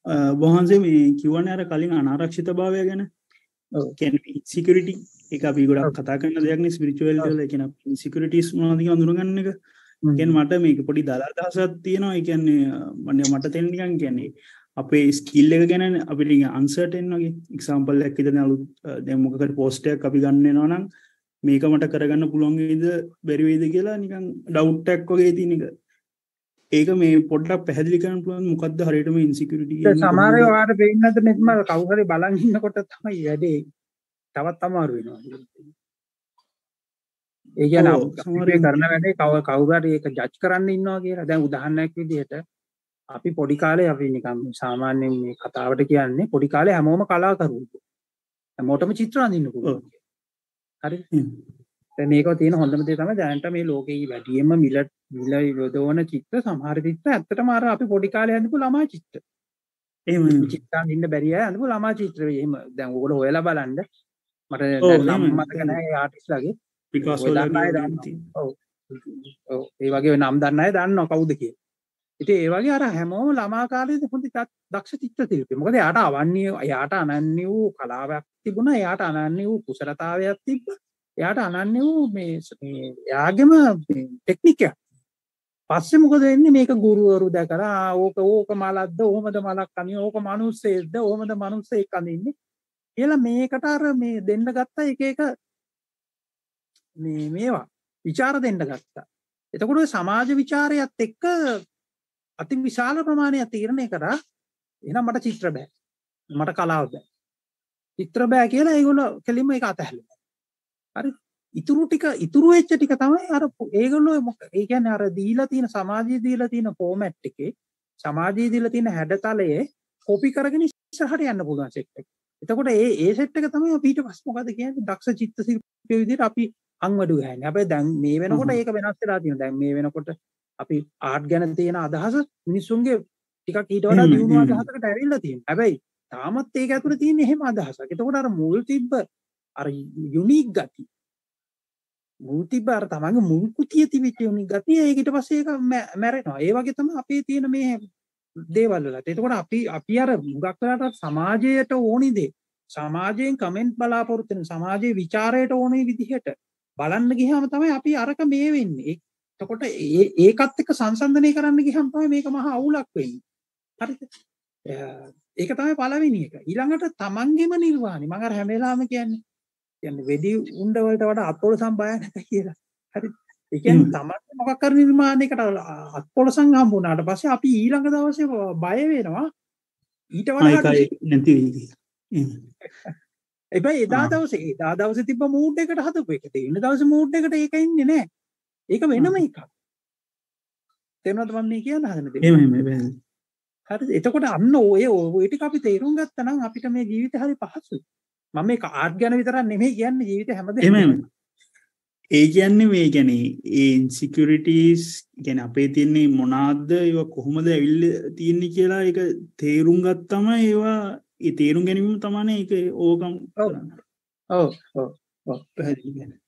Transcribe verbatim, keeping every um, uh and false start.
වහන්සේ මේ කිව්වනේ අර කලින් අනාරක්ෂිතභාවය ගැන. ඔව්. කියන්නේ ඉන්සිකියුරිටි ඒක අපි ගොඩක් කතා කරන දෙයක් නේ ස්පිරිචුවලිටි වල. ඒ කියන්නේ ඉන්සිකියුරිටිස් මොනවද කියලා අඳුනගන්න එක. කියන්නේ මට මේක පොඩි දලා දහසක් තියෙනවා. ඒ කියන්නේ මට තේරෙන නිකන් කියන්නේ අපේ ස්කිල් එක ගැන අපිට අන්සර්ටන් වගේ එක්සාම්පල් එකක් විදිහට අලුත් දැන් මොකකට පෝස්ට් එකක් අපි ගන්න වෙනවා නම් මේක මට කරගන්න පුළුවන් වේද බැරි වේද කියලා නිකන් ඩවුට් එකක් වගේ තියෙන එක. ඒක මේ පොඩ්ඩක් පැහැදිලි කරන්න පුළුවන් මොකද්ද හරියටම ඉන්සිකියුරිටි කියන්නේ? සමහර වෙලාවට වෙන්නද මෙතන කවුරු හරි බලන් ඉන්නකොට තමයි වැඩේ තවත් අමාරු වෙනවා. ඒ කියන්නේ අපි කරන වැඩේ කවුරු හරි ඒක ජජ් කරන්න ඉන්නවා කියලා. දැන් උදාහරණයක් විදිහට අපි පොඩි කාලේ අපි නිකන් සාමාන්‍යයෙන් මේ කතාවට කියන්නේ පොඩි කාලේ හැමෝම කලාකරුවෝ. හැමෝටම චිත්‍ර අඳින්න පුළුවන්. හරි. දැන් මේක තියෙන හොඳම දේ තමයි දැනට මේ ලෝකේ වැඩියෙන්ම මිල මිල යොදවන චිත්‍ර සමහර චිත්‍ර ඇත්තටම අර අපි පොඩි කාලේ අඳපු ළමා චිත්‍ර. එහෙම චිත්‍ර අඳින්න බැරි අය අඳපු ළමා චිත්‍ර. එහෙම දැන් ඔයගොල්ලෝ හොයලා බලන්න. මට දැන් නම් මතක නැහැ ඒ ආටිස්ට්ලාගේ. පිකාසෝ ලාගේ. ඔව්. ඔව්. ඒ වගේ නම් දන්න අය දන්නවා කවුද කියලා. ඉතින් ඒ වගේ අර හැමෝම ළමා කාලේදී හොඳ දක්ෂ චිත්‍ර ශිල්පී. මොකද එයාට අවන්‍ය එයාට අනන්‍ය වූ කලාවක් තිබුණා. එයාට අනන්‍ය වූ කුසලතාවයක් තිබ්බා. එයාට අනන්‍ය වූ මේ මේ එයාගේම ටෙක්නික් එක. පස්සේ මොකද වෙන්නේ මේක ගුරුවරු දැකලා ඕක ඕක මලක්ද ඕමද මලක් අනිය ඕක මිනිස්සෙක්ද ඕමද මිනිස්සෙක් අඳින්නේ කියලා මේකට අර මේ දෙන්න ගත්ත එක එක මේ මේවා ਵਿਚාර දෙන්න ගත්තා. එතකොට සමාජ ਵਿਚාරයත් එක්ක අති විශාල ප්‍රමාණයක් තීරණය කරා එහෙනම් මට චිත්‍ර බෑ. මට කලාව බෑ. චිත්‍ර බෑ කියලා ඒගොල්ලෝ කෙලින්ම ඒක අතහැරලා. හරි. ඉතුරු ටික ඉතුරු වෙච්ච ටික තමයි අර ඒගොල්ලෝ ඒ කියන්නේ අර දීලා තියෙන සමාජයේ දීලා තියෙන ෆෝමැට් එකේ සමාජයේ දීලා තියෙන හැඩතලයේ කොපි කරගෙන ඉස්සරහට යන්න පුළුවන් සෙට් එක. එතකොට ඒ ඒ සෙට් එක තමයි අපි ඊට පස්සේ මොකද කියන්නේ දක්ෂ චිත්‍ර ශිල්පියෙකු විදිහට අපි අංවඩු ගහන්නේ. හැබැයි දැන් මේ වෙනකොට ඒක වෙනස් වෙලා තියෙනවා. දැන් මේ වෙනකොට අපි ආර්ට් ගැන තියෙන අදහස මිනිස්සුන්ගේ ටිකක් ඊට වඩා දියුණු අදහසකට ඇවිල්ලා තියෙනවා. හැබැයි තාමත් ඒක ඇතුලේ තියෙන එහෙම අදහසක්. එතකොට අර මුල් තිබ්බ අර යුනික් ගති මුල් තිබ්බ අර තමන්ගේ මුල් කුටිය තිබිච්ච යුනික් ගතිය ඒක ඊට පස්සේ ඒක මැරෙනවා. ඒ වගේ තමයි අපේ තියෙන මේ දේවල් වලට. එතකොට අපි අපි අර මුගක් වෙලාට සමාජයට ඕනි දේ සමාජයෙන් කමෙන්ට් බලාපොරොත්තු වෙන සමාජයේ ਵਿਚාරයට ඕනේ විදිහට බලන්න ගියාම තමයි අපි අරක මේ වෙන්නේ. එතකොට ඒ ඒකත් එක්ක සංසන්දනය කරන්න ගියාම තමයි මේක මහා අවුලක් වෙන්නේ. හරිද? ඒක තමයි පළවෙනි එක. ඊළඟට තමන්ගේම නිර්වාණි. මම අර හැම වෙලාවෙම කියන්නේ කියන්නේ වෙඩි උණ්ඩ වලට වඩා අත්පොලසම් භයානක කියලා. හරිද? ඒ කියන්නේ තමන්ගේ මොකක් කර නිර්මාණයකට අත්පොලසම් හම්බුනාට පස්සේ අපි ඊළඟ දවසේ බය වෙනවා. ඊට වඩා නැති වෙයි කියලා. එබැයි එදා දවසේ එදා දවසේ තිබ්බ මූඩ් එකට හදපු එක. ඒ ඉන්න දවසේ මූඩ් එකට ඒක ඉන්නේ නැහැ. ඒක වෙනම එකක්. තේරුණාද මම මේ කියන්න හදන දේ? එහෙම එහෙම. හරිද? එතකොට අන්න ඔය ඔය ටික අපි තේරුම් ගත්තා නම් අපිට මේ ජීවිතේ හරි පහසුයි. මම මේක ආර්ට් ගැන විතරක් නෙමෙයි කියන්නේ ජීවිතේ හැමදේම. එහෙම එහෙම. ඒ කියන්නේ මේ කියන්නේ ඒ ඉන්සිකියුරිටිස් කියන්නේ අපේ තියෙන්නේ මොනවාද ඒවා කොහොමද ඇවිල්ලා තියෙන්නේ කියලා ඒක තේරුම් ගත්තම ඒවා ඒ තේරුම් ගැනීම තමයි ඒක ඕකම් කරන්නේ. ඔව් ඔව් ඔව් පැහැදිලි කියන්නේ.